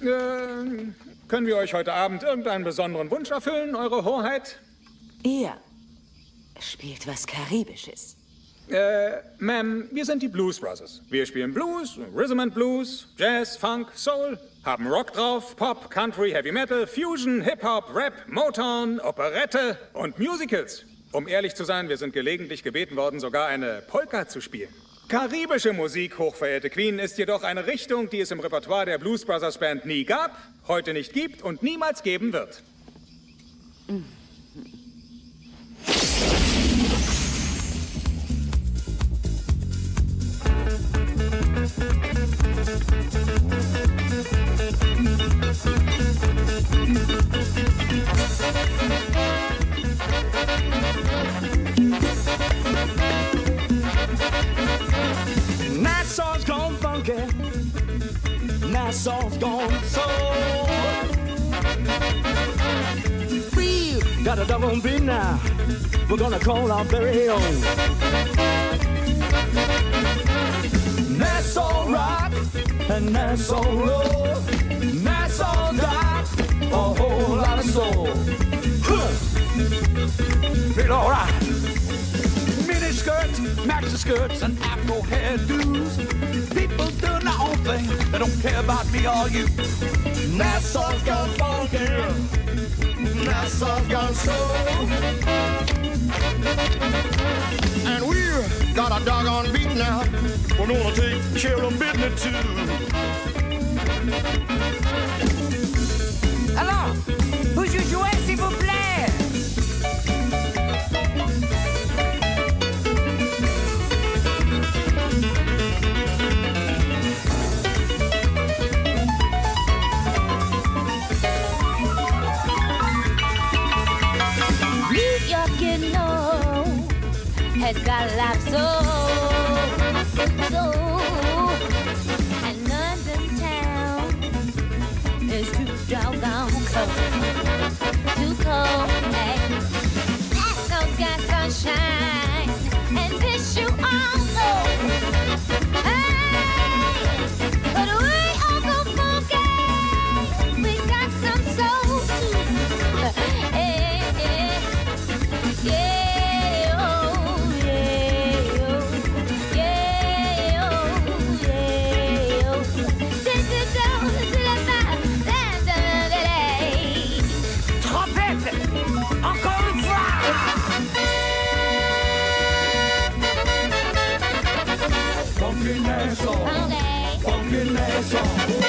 Können wir euch heute Abend irgendeinen besonderen Wunsch erfüllen, Eure Hoheit? Ihr spielt was Karibisches. Ma'am, wir sind die Blues Brothers. Wir spielen Blues, Rhythm and Blues, Jazz, Funk, Soul, haben Rock drauf, Pop, Country, Heavy Metal, Fusion, Hip-Hop, Rap, Motown, Operette und Musicals. Um ehrlich zu sein, wir sind gelegentlich gebeten worden, sogar eine Polka zu spielen. Karibische Musik, hochverehrte Queen, ist jedoch eine Richtung, die es im Repertoire der Blues Brothers Band nie gab, heute nicht gibt und niemals geben wird. Nassau's gone funky, Nassau's gone soul. We got a dog on beat now, we're gonna call our very own. Nassau rock and Nassau roll, Nassau got a whole lot of soul. Feel alright. Mini skirts, maxi skirts, and afro hairdos. People doing their own thing, they don't care about me or you. Nassau's got funky, Nassau's got soul. And we've got a doggone beat now, we're gonna take care of business too. Alors, vous jouez s'il vous plaît. Has got a lot of soul, and London town is too doggone cold, too cold. Hey, Nassau's got sunshine and this you all know. Hey, but we all go funky. We got some soul too. Hey, yeah. Funky Nassau, funky Nassau,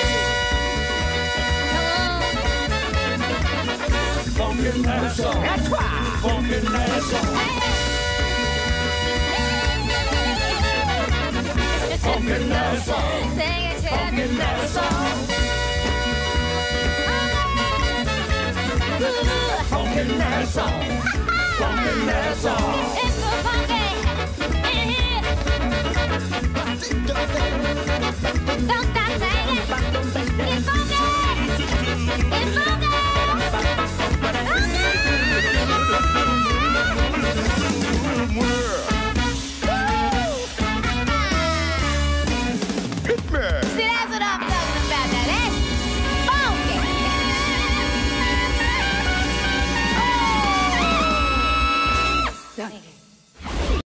funky Nassau, À toi. funky Nassau, funky Nassau, funky Nassau, funky Nassau, funky Nassau.